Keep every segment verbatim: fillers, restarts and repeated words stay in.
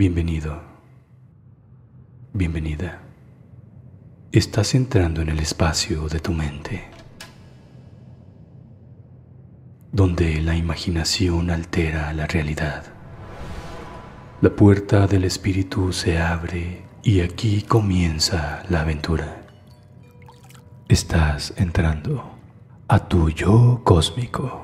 Bienvenido, bienvenida. Estás entrando en el espacio de tu mente, donde la imaginación altera la realidad. La puerta del espíritu se abre y aquí comienza la aventura. Estás entrando a tu yo cósmico.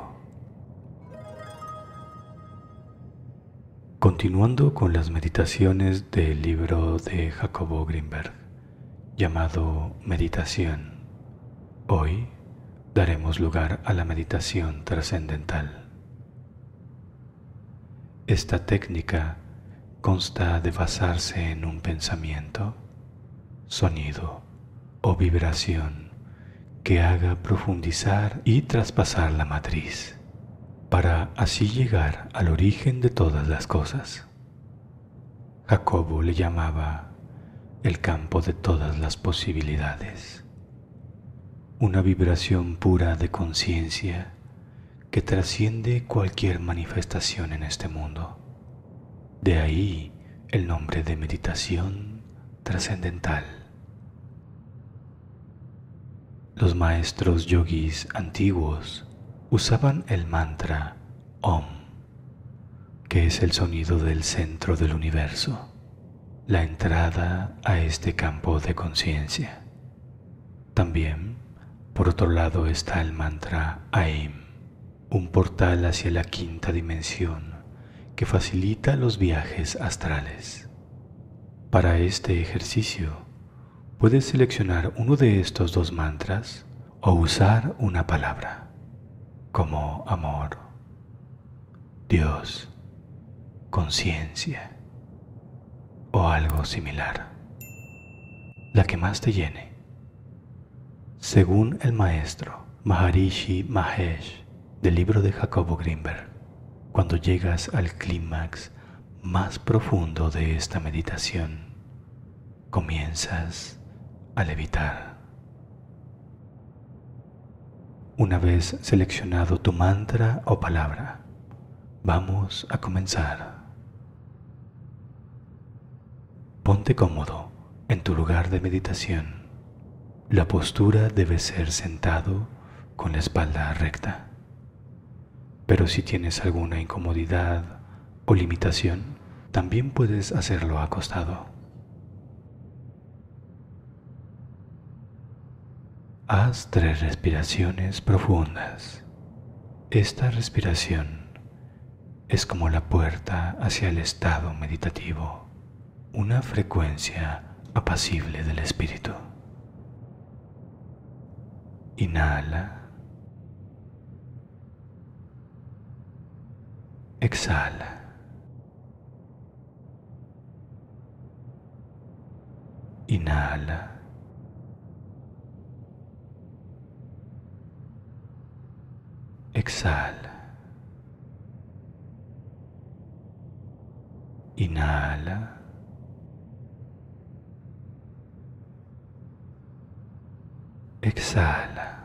Continuando con las meditaciones del libro de Jacobo Grinberg, llamado Meditación, hoy daremos lugar a la meditación trascendental. Esta técnica consta de basarse en un pensamiento, sonido o vibración que haga profundizar y traspasar la matriz, para así llegar al origen de todas las cosas. Jacobo le llamaba el campo de todas las posibilidades, una vibración pura de conciencia que trasciende cualquier manifestación en este mundo. De ahí el nombre de meditación trascendental. Los maestros yogis antiguos usaban el mantra Om, que es el sonido del centro del universo, la entrada a este campo de conciencia. También, por otro lado, está el mantra Aim, un portal hacia la quinta dimensión que facilita los viajes astrales. Para este ejercicio, puedes seleccionar uno de estos dos mantras o usar una palabra, como amor, Dios, conciencia o algo similar, la que más te llene. Según el maestro Maharishi Mahesh del libro de Jacobo Grinberg, cuando llegas al clímax más profundo de esta meditación, comienzas a levitar. Una vez seleccionado tu mantra o palabra, vamos a comenzar. Ponte cómodo en tu lugar de meditación. La postura debe ser sentado con la espalda recta. Pero si tienes alguna incomodidad o limitación, también puedes hacerlo acostado. Haz tres respiraciones profundas. Esta respiración es como la puerta hacia el estado meditativo, una frecuencia apacible del espíritu. Inhala. Exhala. Inhala. Exhala. Inhala. Exhala.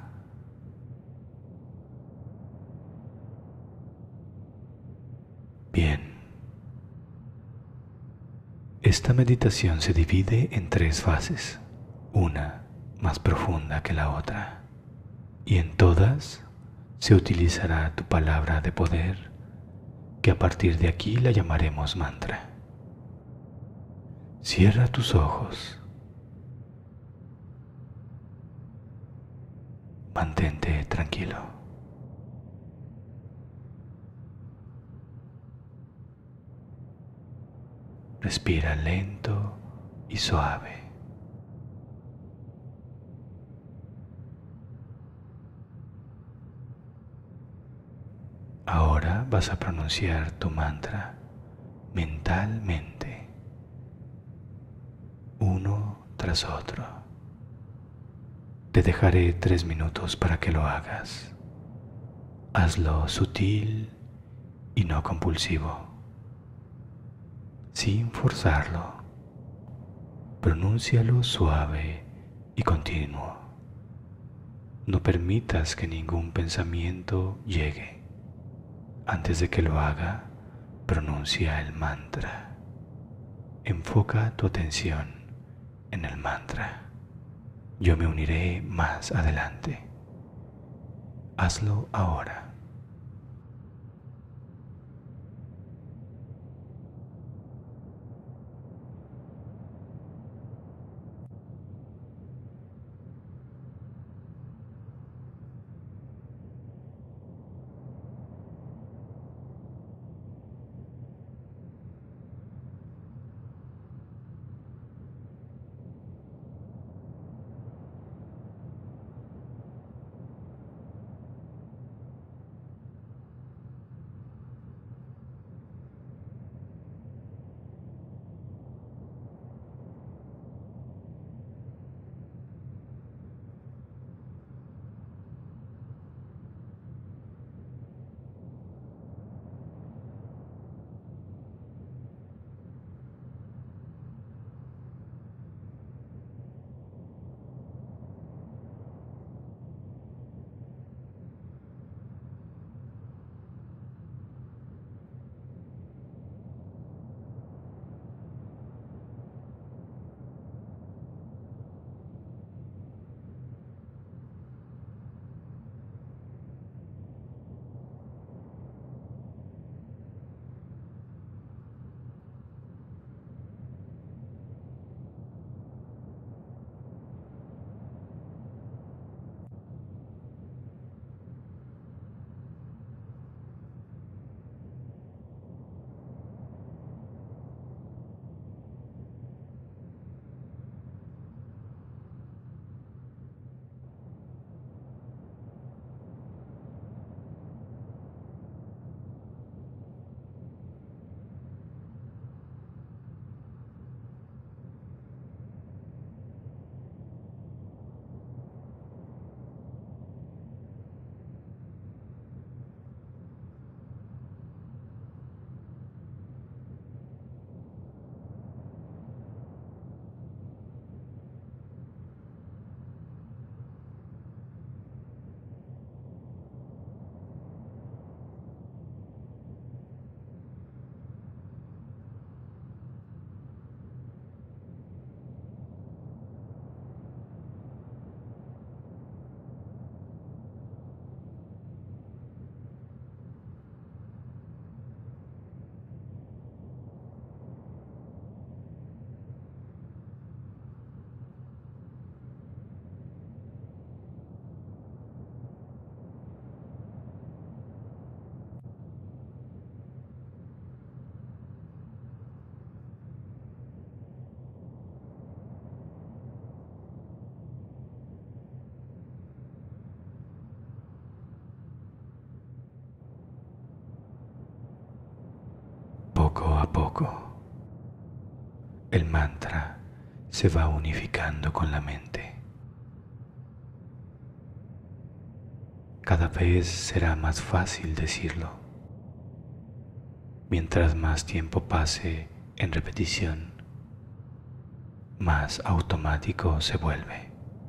Bien. Esta meditación se divide en tres fases, una más profunda que la otra, y en todas se utilizará tu palabra de poder, que a partir de aquí la llamaremos mantra. Cierra tus ojos. Mantente tranquilo. Respira lento y suave. Ahora vas a pronunciar tu mantra mentalmente, uno tras otro. Te dejaré tres minutos para que lo hagas. Hazlo sutil y no compulsivo, sin forzarlo. Pronúncialo suave y continuo. No permitas que ningún pensamiento llegue. Antes de que lo haga, pronuncia el mantra. enfoca tu atención en el mantra. Yo me uniré más adelante. Hazlo ahora. Poco a poco, el mantra se va unificando con la mente. Cada vez será más fácil decirlo. Mientras más tiempo pase en repetición, más automático se vuelve.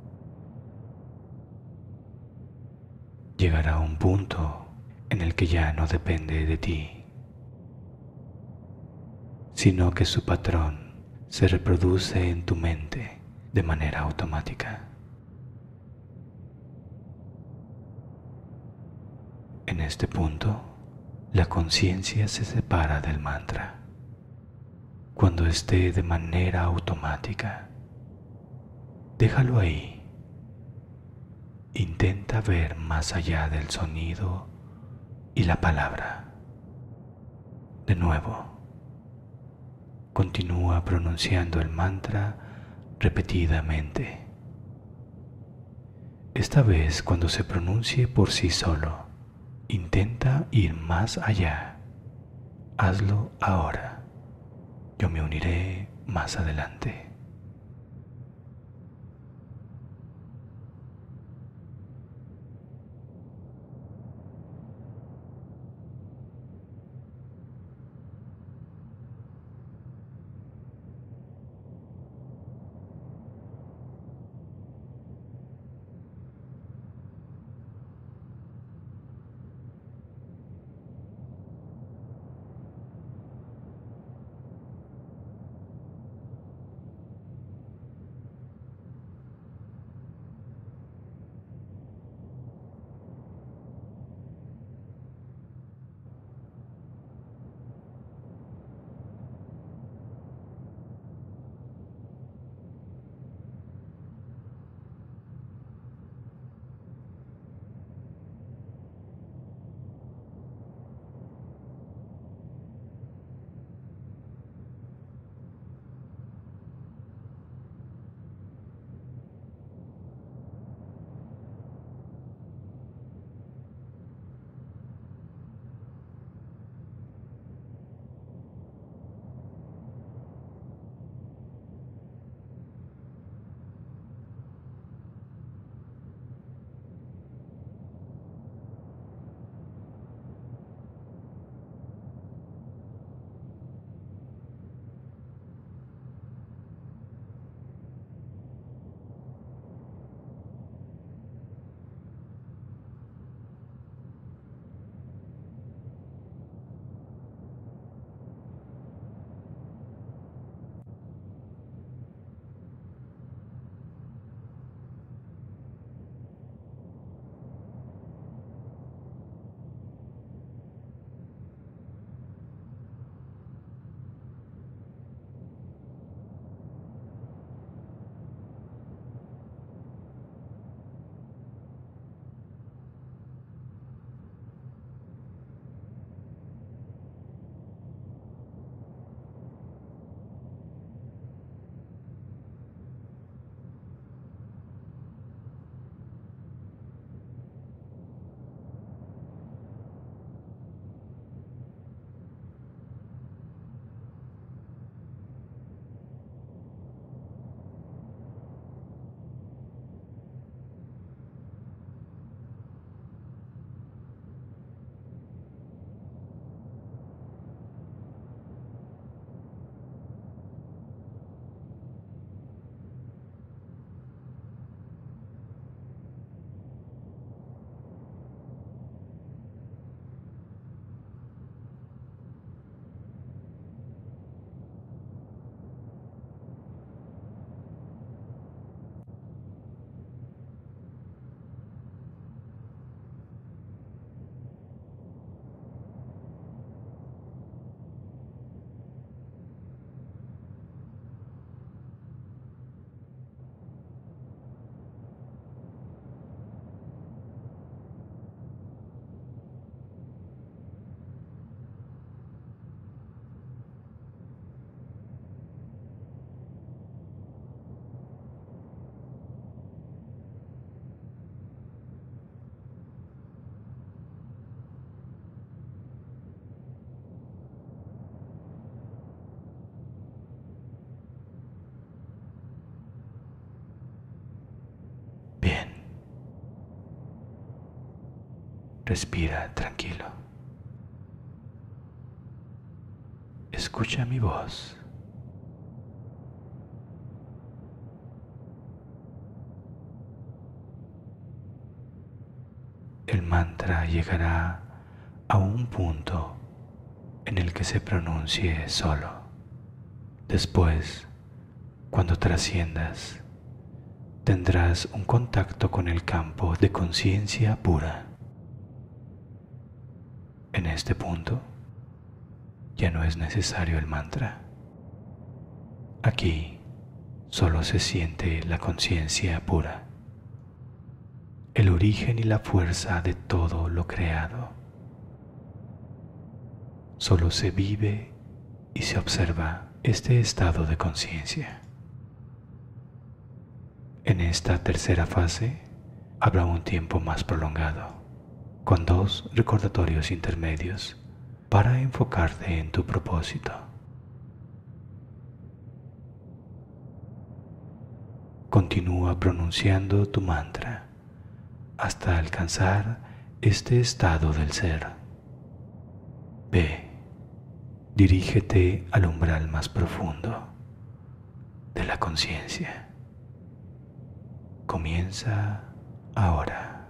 Llegará un punto en el que ya no depende de ti, sino que su patrón se reproduce en tu mente de manera automática. En este punto, la conciencia se separa del mantra. Cuando esté de manera automática, déjalo ahí. Intenta ver más allá del sonido y la palabra. De nuevo, continúa pronunciando el mantra repetidamente. Esta vez, cuando se pronuncie por sí solo, intenta ir más allá. Hazlo ahora. Yo me uniré más adelante. Respira tranquilo. Escucha mi voz. El mantra llegará a un punto en el que se pronuncie solo. Después, cuando trasciendas, tendrás un contacto con el campo de conciencia pura. En este punto, ya no es necesario el mantra. Aquí solo se siente la conciencia pura, el origen y la fuerza de todo lo creado. Solo se vive y se observa este estado de conciencia. En esta tercera fase habrá un tiempo más prolongado, con dos recordatorios intermedios para enfocarte en tu propósito. Continúa pronunciando tu mantra hasta alcanzar este estado del ser. Ve, dirígete al umbral más profundo de la conciencia. Comienza ahora.